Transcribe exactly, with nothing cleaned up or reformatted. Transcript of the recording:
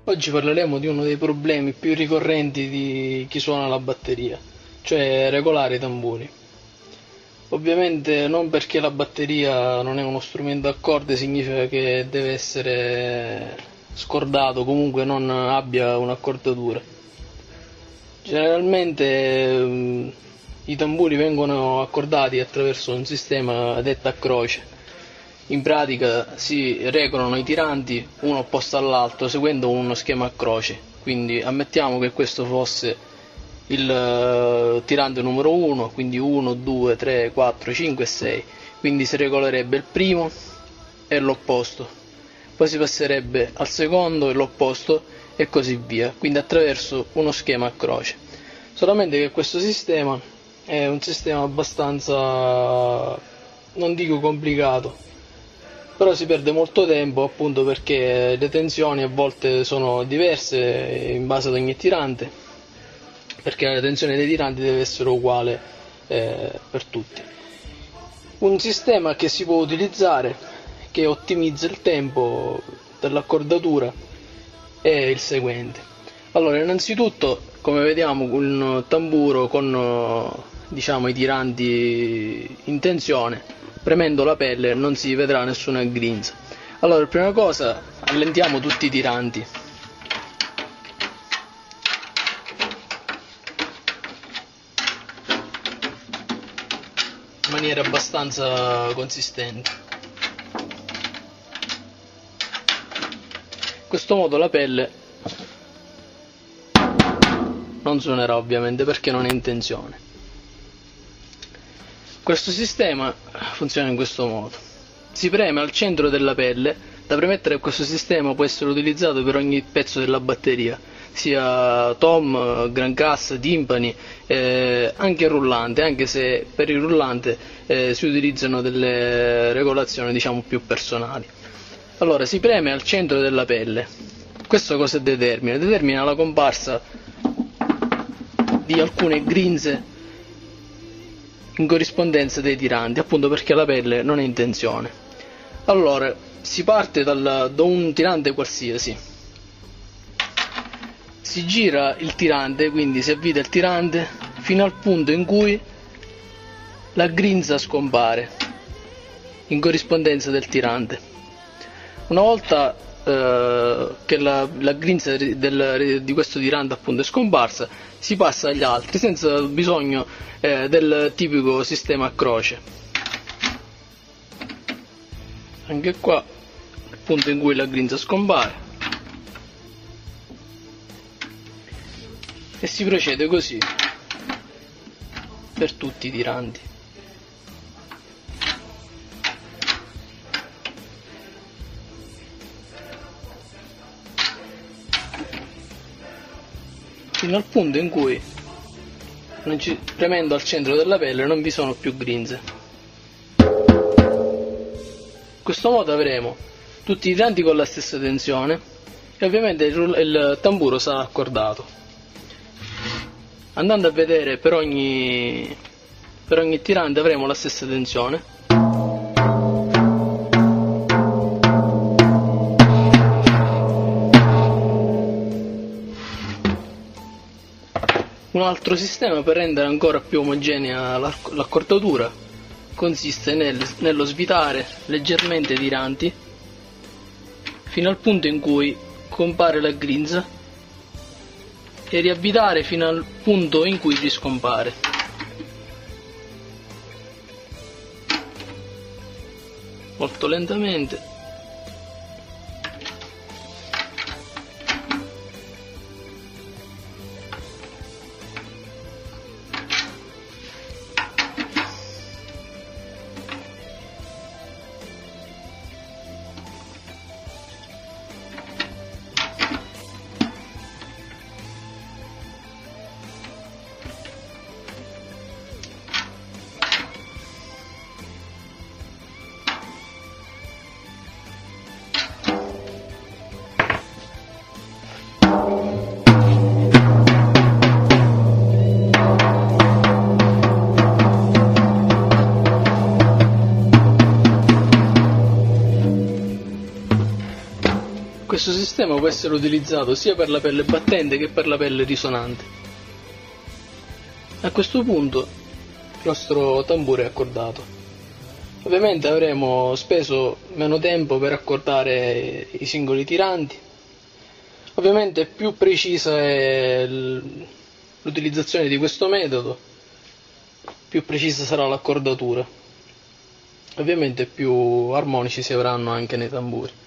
Oggi parleremo di uno dei problemi più ricorrenti di chi suona la batteria, cioè regolare i tamburi. Ovviamente non perché la batteria non è uno strumento a corde significa che deve essere scordato, comunque non abbia un'accordatura. Generalmente ehm, i tamburi vengono accordati attraverso un sistema detto a croce. In pratica si regolano i tiranti uno opposto all'altro seguendo uno schema a croce. Quindi ammettiamo che questo fosse il eh, tirante numero uno, quindi uno, due, tre, quattro, cinque e sei. Quindi si regolerebbe il primo e l'opposto, poi si passerebbe al secondo e l'opposto e così via, quindi attraverso uno schema a croce. Solamente che questo sistema è un sistema abbastanza, non dico complicato, però si perde molto tempo appunto perché le tensioni a volte sono diverse in base ad ogni tirante, perché la tensione dei tiranti deve essere uguale eh, per tutti. Un sistema che si può utilizzare, che ottimizza il tempo dell'accordatura, è il seguente. Allora, innanzitutto, come vediamo, un tamburo con diciamo i tiranti in tensione, premendo la pelle non si vedrà nessuna grinza. Allora, prima cosa, allentiamo tutti i tiranti. In maniera abbastanza consistente. In questo modo la pelle non suonerà ovviamente perché non è in tensione. Questo sistema funziona in questo modo: si preme al centro della pelle. Da premettere che questo sistema può essere utilizzato per ogni pezzo della batteria, sia tom, gran cassa, timpani, eh, anche rullante, anche se per il rullante eh, si utilizzano delle regolazioni diciamo più personali. Allora, si preme al centro della pelle. Questo cosa determina? Determina la comparsa di alcune grinze in corrispondenza dei tiranti, appunto perché la pelle non è in tensione. Allora, si parte dal, da un tirante qualsiasi, si gira il tirante, quindi si avvita il tirante fino al punto in cui la grinza scompare in corrispondenza del tirante. Una volta eh, che la, la grinza del, di questo tirante appunto è scomparsa, si passa agli altri senza bisogno eh, del tipico sistema a croce. Anche qua il punto in cui la grinza scompare, e si procede così per tutti i tiranti. Fino al punto in cui, non ci, premendo al centro della pelle, non vi sono più grinze. In questo modo avremo tutti i tiranti con la stessa tensione e ovviamente il, il tamburo sarà accordato. Andando a vedere per ogni, per ogni tirante avremo la stessa tensione. Un altro sistema per rendere ancora più omogenea l'accordatura consiste nel, nello svitare leggermente i tiranti fino al punto in cui compare la grinza e riavvitare fino al punto in cui riscompare. Molto lentamente. Questo sistema può essere utilizzato sia per la pelle battente che per la pelle risonante. A questo punto il nostro tamburo è accordato. Ovviamente avremo speso meno tempo per accordare i singoli tiranti. Ovviamente più precisa è l'utilizzazione di questo metodo, più precisa sarà l'accordatura. Ovviamente più armonici si avranno anche nei tamburi.